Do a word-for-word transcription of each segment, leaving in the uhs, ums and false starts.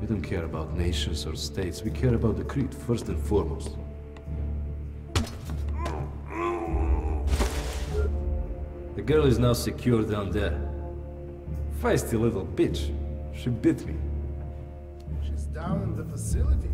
We don't care about nations or states. We care about the Creed, first and foremost. The girl is now secure down there. Feisty little bitch. She bit me. She's down in the facility.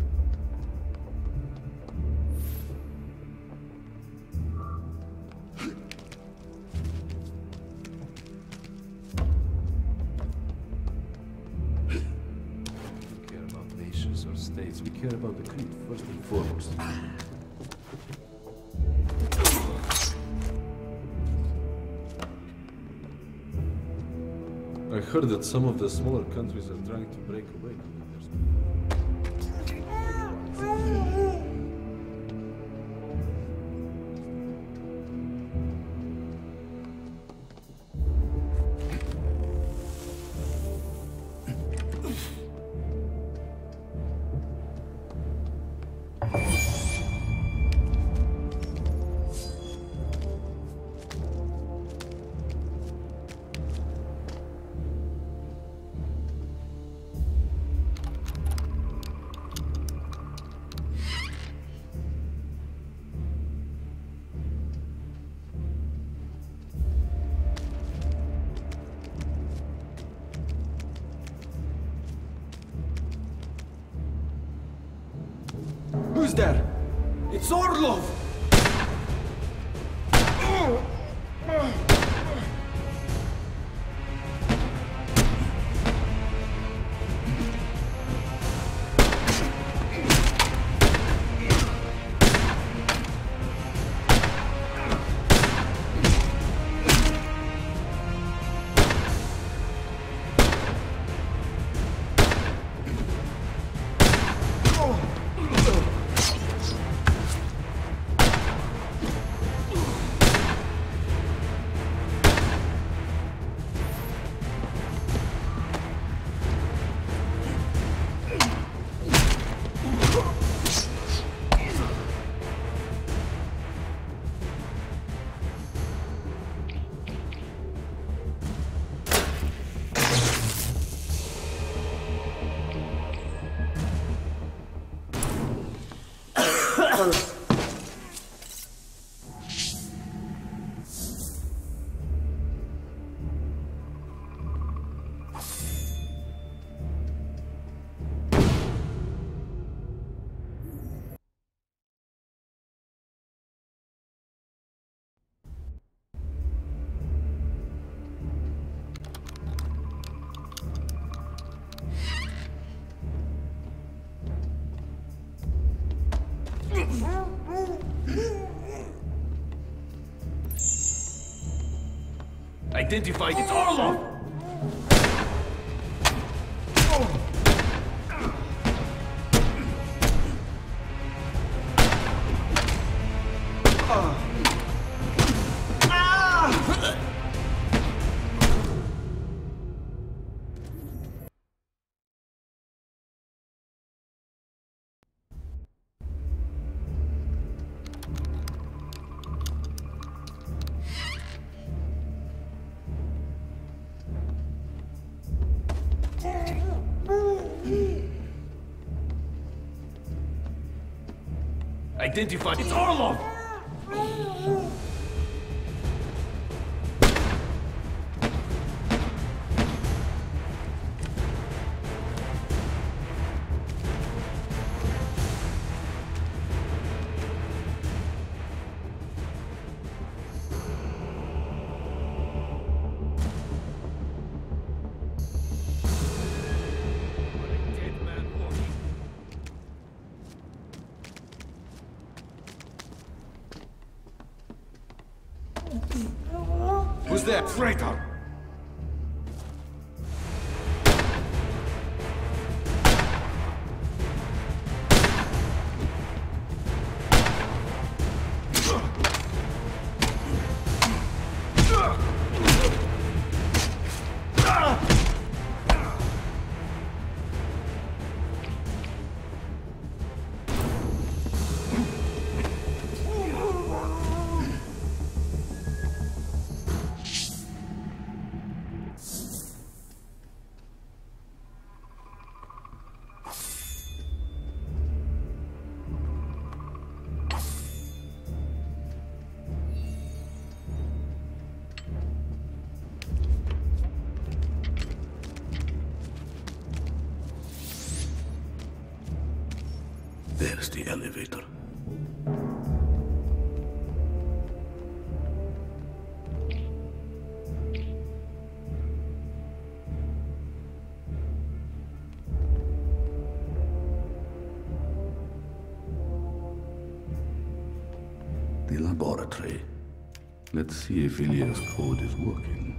States. We care about the Creed, first and foremost. I heard that some of the smaller countries are trying to break away. Who's there? It's Orlov! Identified, it's Orlov! Identified, it's Orlov! Who's that traitor? There's the elevator. The laboratory. Let's see if Ilya's code is working.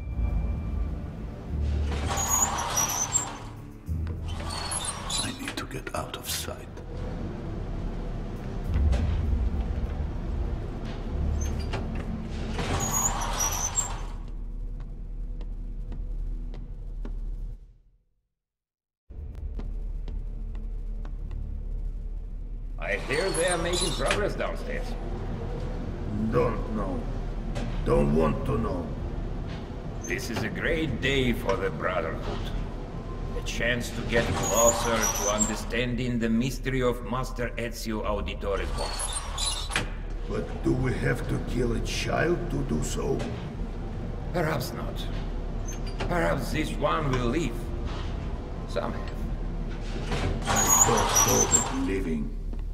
I need to get out of sight. I hear they are making progress downstairs. Don't know. Don't want to know. This is a great day for the Brotherhood. A chance to get closer to understanding the mystery of Master Ezio Auditore. But do we have to kill a child to do so? Perhaps not. Perhaps this one will live. Some have. I don't know that living.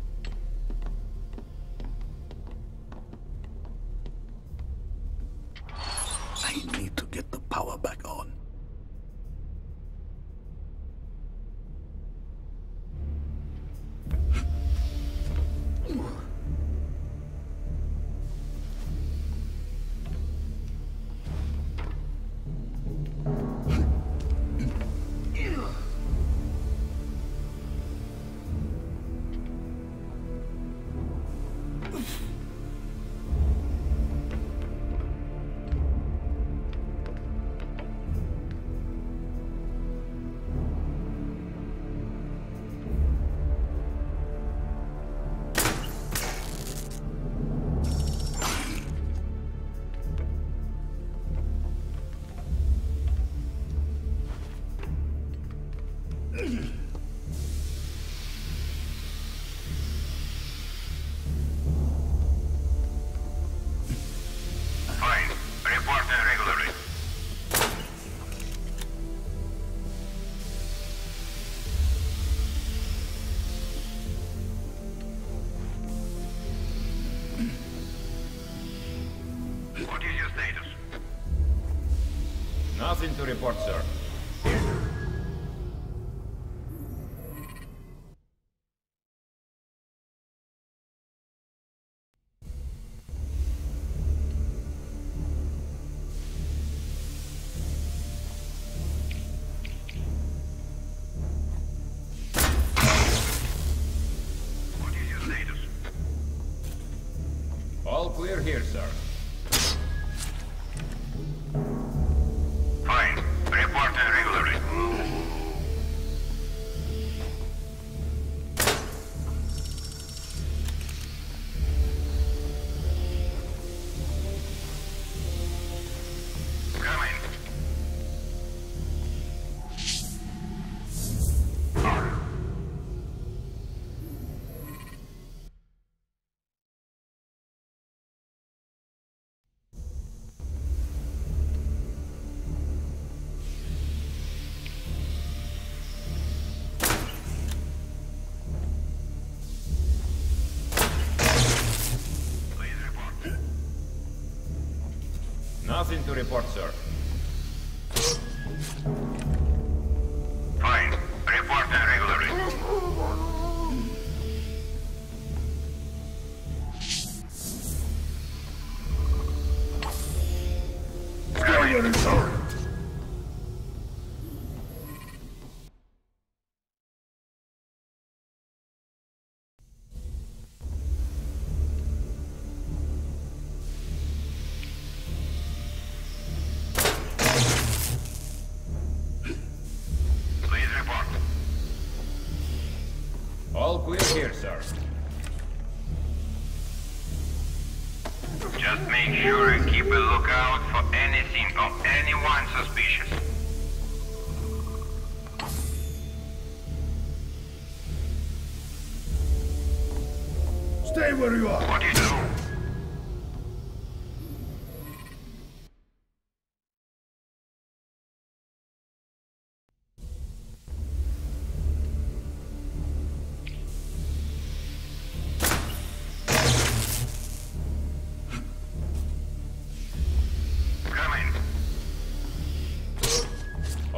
I need to get the power back on. Nothing to report, sir. What is your status? All clear here, sir. Fine. Reporting regularly. Come in. Please report. Nothing to report, sir. Fine. Reporting regularly. Come in. Please report. All clear here, sir. Just make sure you keep a lookout for anything or anyone suspicious. Stay where you are. What do you do?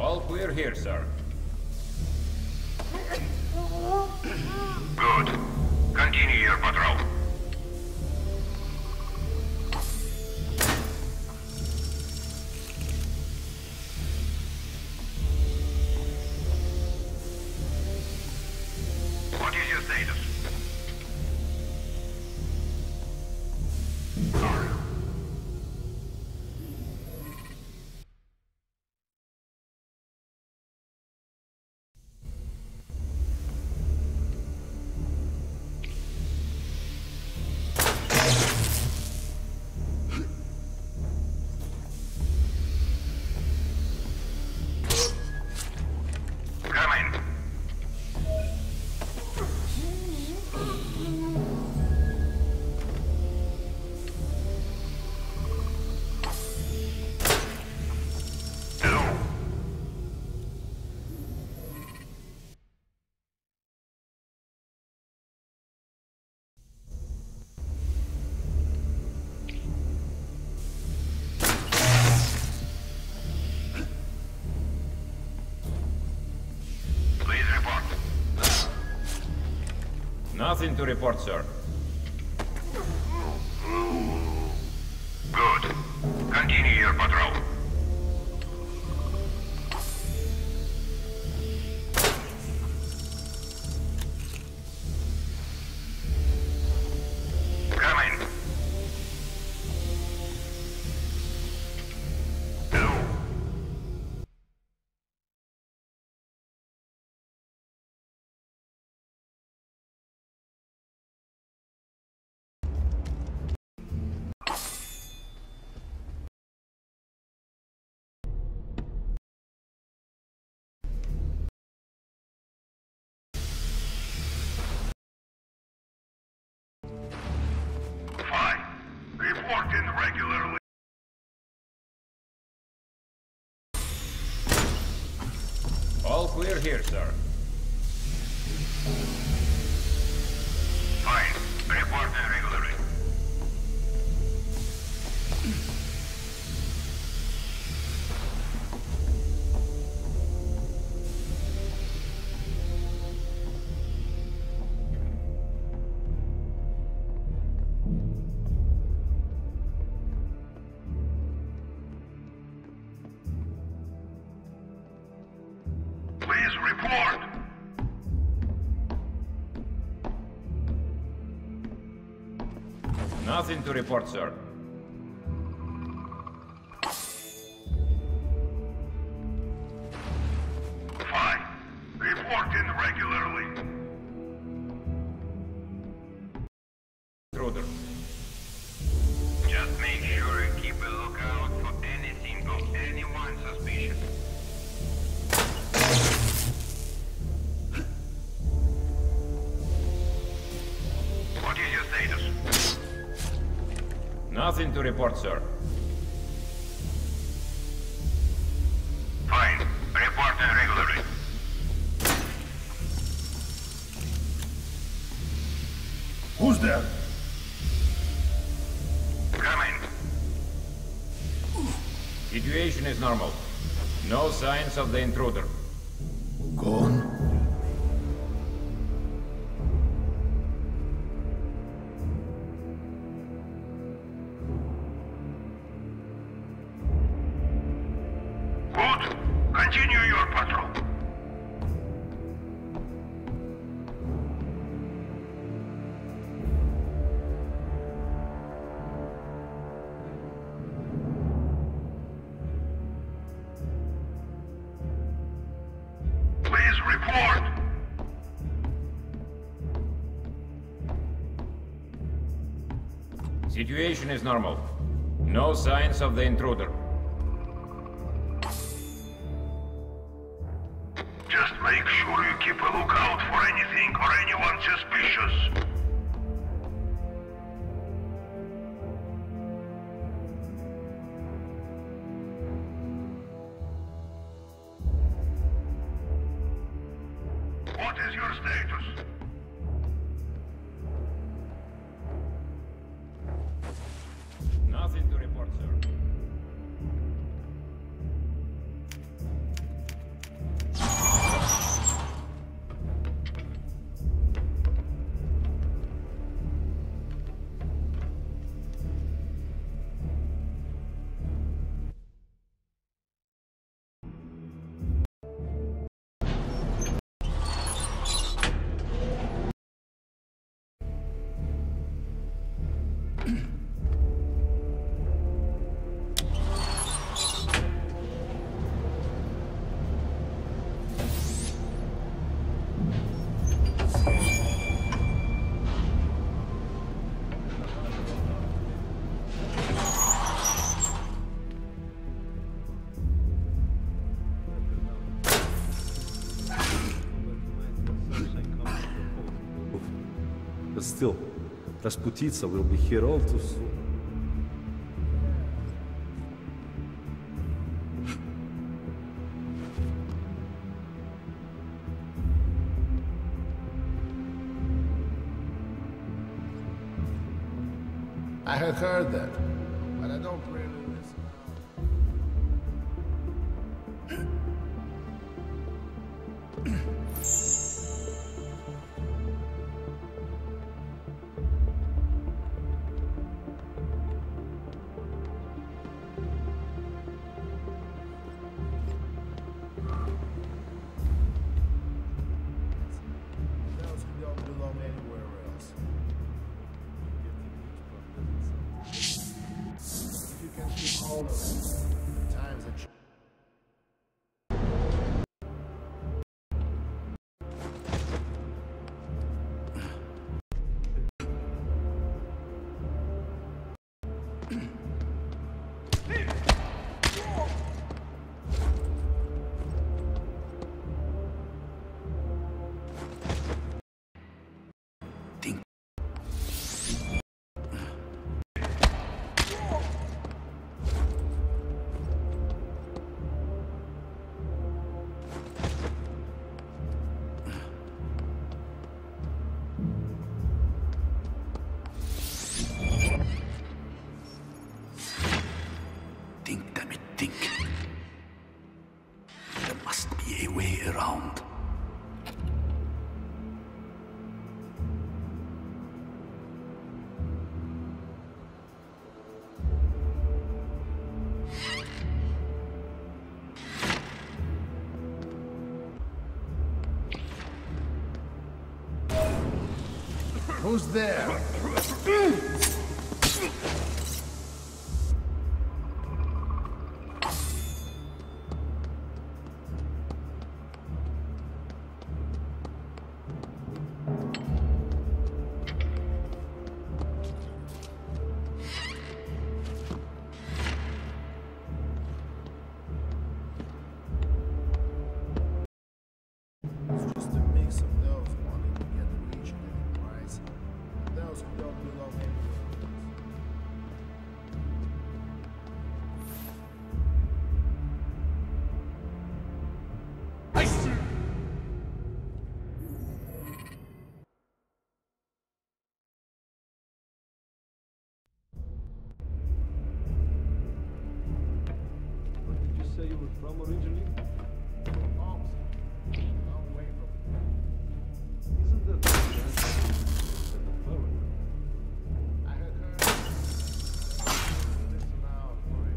All clear here, sir. Good. Continue your patrol. What is your status? Nothing to report, sir. Good. Continue your patrol. Come in. Hello. Fine. Reporting regularly. All clear here, sir. Fine. Reporting regularly. Please report. Nothing to report, sir. Fine. Reporting regularly. Intruder. Just make sure you keep a lookout for anything or anyone suspicious. What is your status? Nothing to report, sir. Fine. Reporting regularly. Who's there? Come in. Situation is normal. No signs of the intruder. Gone? Good. Continue your patrol. Please report. Situation is normal. No signs of the intruder. Just make sure you keep a lookout for anything or anyone suspicious. What is your status? Nothing to report, sir. But still, Rasputitsa will be here all too soon. I had heard that, but I don't really listen. Those who don't belong anywhere else. If you can keep hold of it, times are changing. Think, damn it, think. There must be a way around. Who's there? It's just a mix of those wanting to get rich at any price, and those who don't belong anywhere else. Where did you say you were from originally? Homes. Long way from Isn't that the Florida? I had heard. Listen out for it.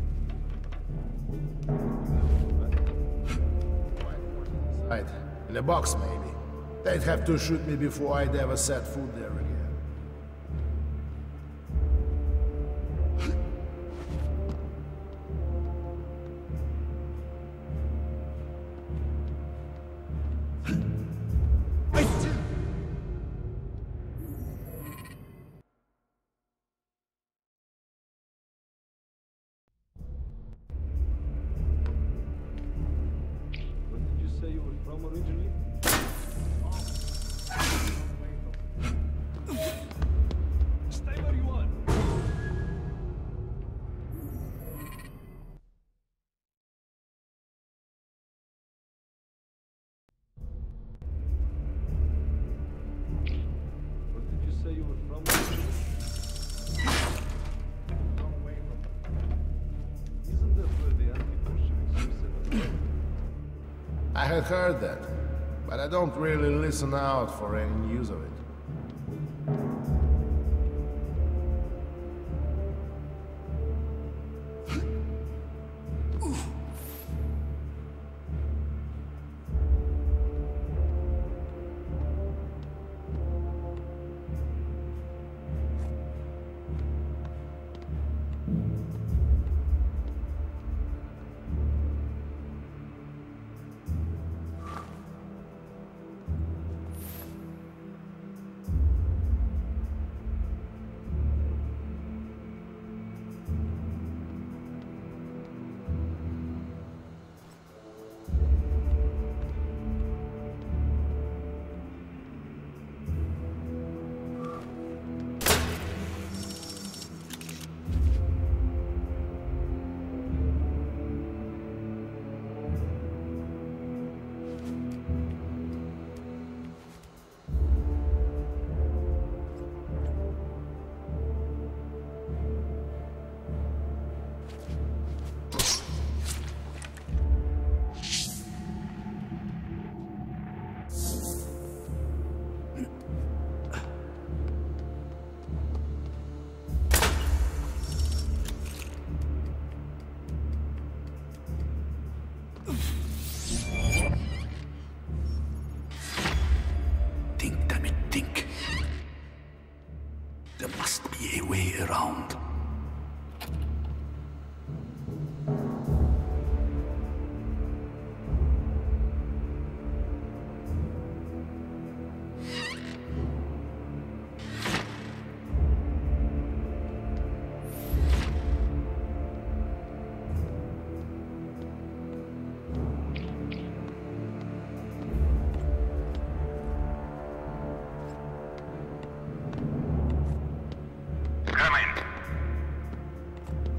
Quite important inside. In a box, maybe. They'd have to shoot me before I'd ever set foot there again. Where did you say you were from originally? Stay where you are. Where did you say you were from originally? Long way from Isn't that where the anti-Bolsheviks were set up? I had heard that, but I don't really listen out for any news of it.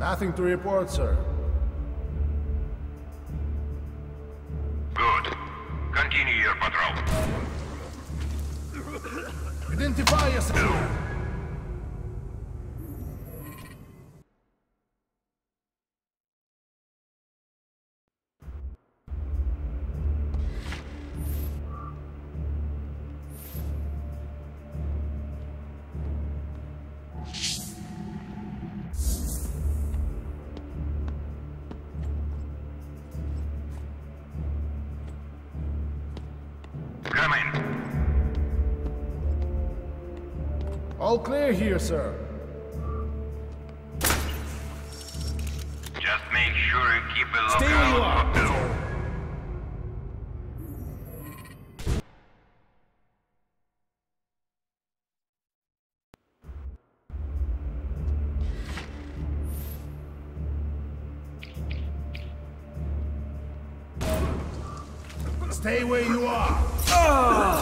Nothing to report, sir. Good. Continue your patrol. Identify yourself! Come in. All clear here, sir. Just make sure you keep a Stay where you lookout are. for Bill. Stay where you are!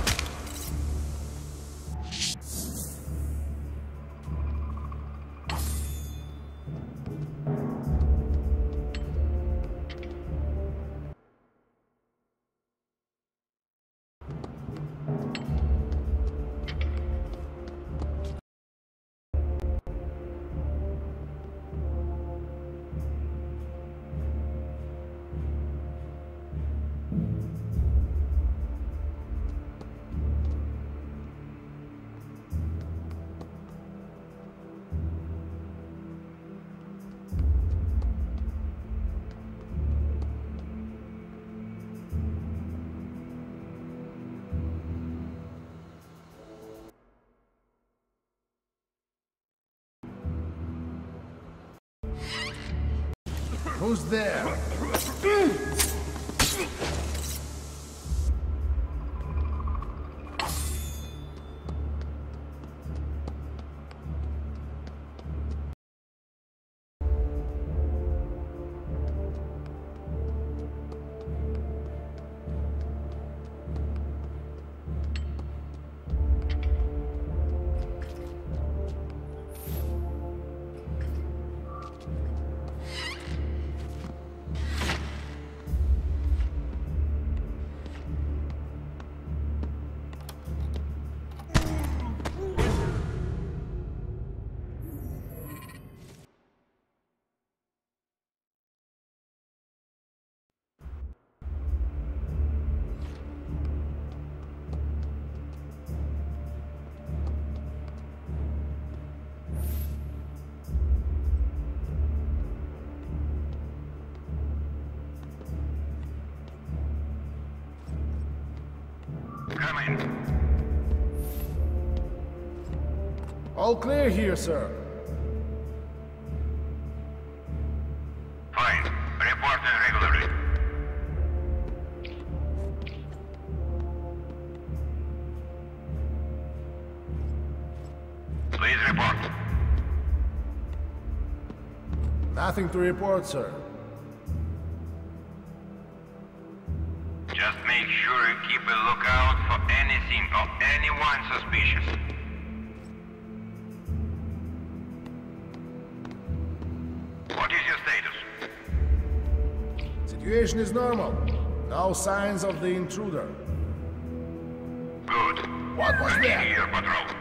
Who's there? Come in. All clear here, sir. Fine. Report regularly. Please report. Nothing to report, sir. Just make sure you keep a lookout for anything or anyone suspicious. What is your status? Situation is normal. No signs of the intruder. Good. What was Continue that? your patrol.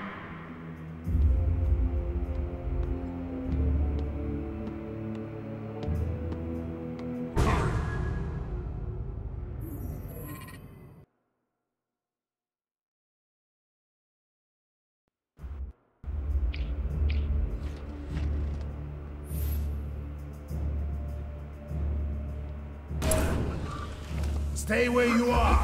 Stay where you are!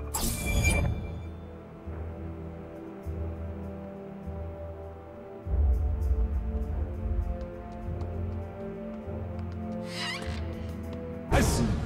I see.